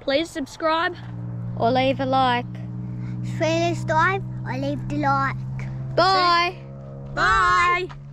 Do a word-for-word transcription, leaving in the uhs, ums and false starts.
please subscribe. Or leave a like. Subscribe or leave the like. Bye. Bye.